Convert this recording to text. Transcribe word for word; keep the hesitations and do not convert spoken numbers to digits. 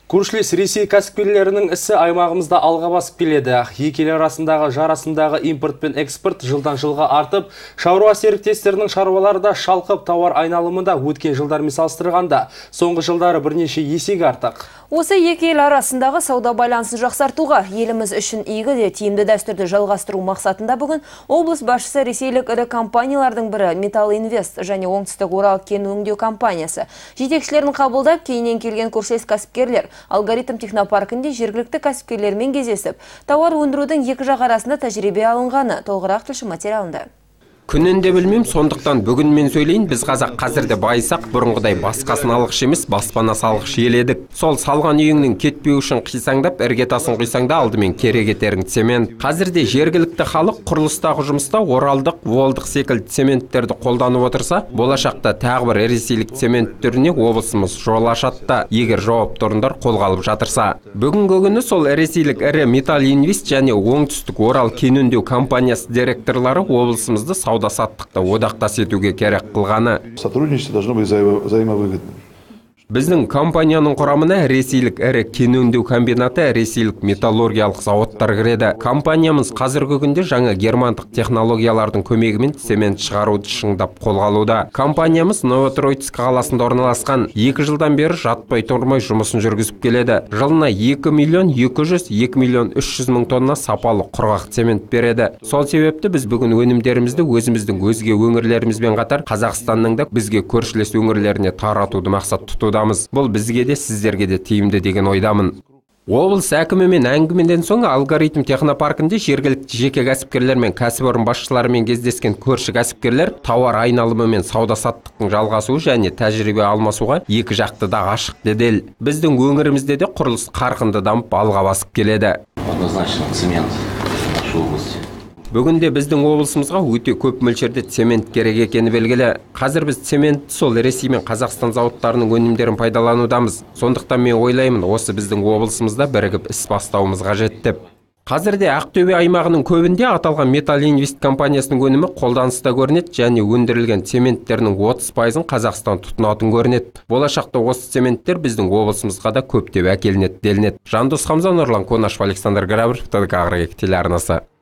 Көршілес Ресей кәсіпкерлерінің ісі аймағымызда алға басып келеді. Екі ел арасындағы жарасындағы импорт пен экспорт жылдан жылға артып, шаруа серіктестерінің шаруалары да шалқып, тауар айналымында өткен жылдармен салыстырғанда соңғы жылдары бірнеше есеге артық. Осы екі ел арасындағы сауда байланысын жақсартуға, еліміз үшін игі де тиімді дәстүрді жалғастыру мақсатында бүгін облыс басшысы ресейлік ірі компаниялардың бірі Металл Инвест және Оңтүстік Урал кен өңдеу компаниясы жетекшілерін қабылдап, кейіннен келген көршілес кәсіпкерлер Алгоритм технопаркінде жергілікті кәсіпкерлермен кездесіп, тауар өндірудің екі жақ арасында тәжірибе алынғаны толығырақ тілші материалында. Күнінде білмейм, сондықтан бүгін мен сөйлейін, біз қазақ қазірде байысақ, бұрынғыдай басқасын алғыш емес, баспана салғыш еледік. Сол салған үйіңнің кетпеу үшін қисаңдап, іргетасын құйсаңда алдымен керек етерің цемент. Қазірде жергілікті халық құрылыстағы жұмыста оралдық, волдық секілді цементтерді қолданып отырса, болашақта тағы бір ресейлік цемент түріне облысымыз жол ашады, егер жауапты орындар қолға алып жатырса. Бүгінгі күні сол ресейлік ірі Металл Инвест және Оңтүстік Урал кен өңдеу компаниясы директорлары облысымызды сауда-саттықта одақтас етуге керек қылғаны. Сотрудничество должно быть взаимовыгодным. Біздің компанияның құрамына ресейлік ірі кен өңдеу комбинаты, ресейлік металлургиялық зауыттар кіреді. Компаниямыз қазіргі күнде жаңа германдық технологиялардың көмегімен цемент шығаруды шыңдап қолға алуда. Компаниямыз Новотроицк қаласында орналасқан, екі жылдан бері жатпай тұрмай жұмысын жүргізіп келеді. Жылына екі миллион екі жүз екі миллион үш жүз мың тонна сапалы құрғақ цемент береді. Сол себепті біз бүгін өнімдерімізді өзіміздің өзге өңірлерімізбен қатар Қазақстанның да бізге көршілес өңірлеріне таратуды мақсат тұтуда. Бұл бізге де сіздерге де тиімді деген ойдамын. Облыс әкімімен әңгімеден соң Алгоритм технопаркінде жергілікті жеке кәсіпкерлер мен кәсіпорын басшыларымен кездескен көрші кәсіпкерлер тауар айналымы мен сауда-саттықтың жалғасуы және тәжірибе алмасуға екі жақты да ашық деді. Біздің өңірімізде де құрылыс қарқынды дамып алға басып келеді. Однозначно цемент в нашей области. Бүгінде біздің облысымызға өте көп мөлшерде цемент керек екені белгілі. Қазір біз цементті сол Ресей мен Қазақстан зауыттарының өнімдерін пайдаланудамыз. Сондықтан мен ойлаймын, осы біздің облысымызда бірігіп іс бастауымыз қажет деп. Қазірде Ақтөбе аймағының көбінде аталған Металл Инвест компаниясының өнімі қолданыста көрінеді және өндірілген цементтерінің отыз пайызын Қазақстан тұтынатын көрінеді. Болашақта осы цементтер біздің облысымызға да көптеп әкелінеді делінеді. Жандос Хамза, Нұрлан Конашев, Александр Грабарев, ТДК телеарнасы.